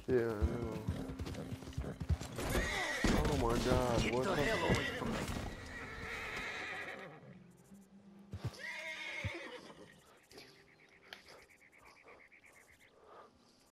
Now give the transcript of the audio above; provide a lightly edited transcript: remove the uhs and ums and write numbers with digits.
Yeah, I know. Oh my god, Get what the the hell away from me.